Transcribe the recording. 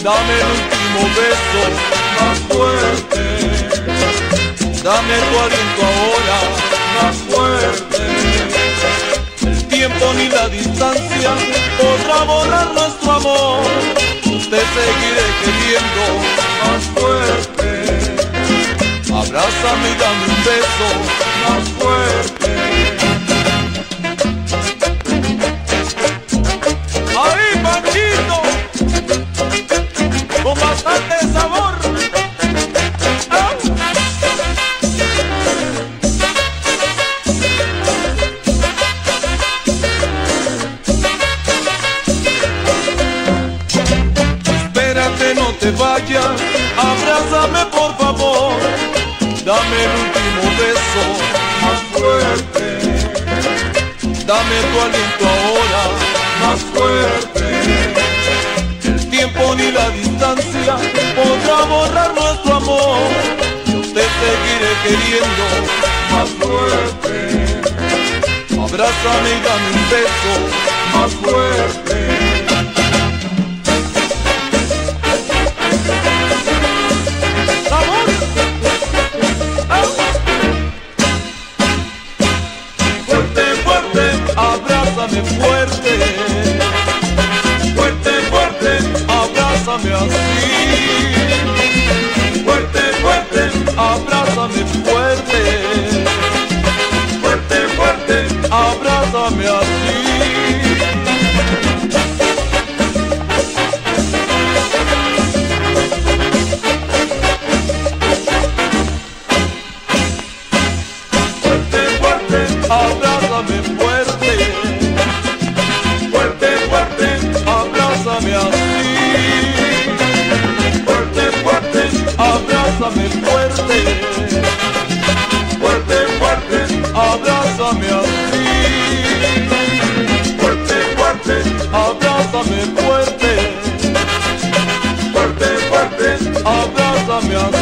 Dame el último beso más fuerte, dame tu aliento ahora más fuerte. El tiempo ni la distancia podrá borrar nuestro amor. Te seguiré queriendo más fuerte. Abrázame y dame un beso más fuerte. ¡Ahí, Panchito! Con bastante sabor. ¡Ah! Espérate, no te vayas, abrázame por favor. Dame el último beso más fuerte. Dame tu aliento ahora más fuerte. El tiempo ni la distancia podrá borrar nuestro amor. Yo te seguiré queriendo más fuerte. Abrázame y dame un beso más fuerte. Abrázame fuerte, fuerte, fuerte, abrázame así. Fuerte, fuerte, abrázame fuerte, fuerte, fuerte, abrázame así. Fuerte, fuerte, abrázame fuerte. Fuerte, fuerte, abrázame así. Fuerte, fuerte, abrázame fuerte. Fuerte, fuerte, abrázame así. Fuerte, fuerte, abrázame fuerte. Fuerte, fuerte, abrázame así.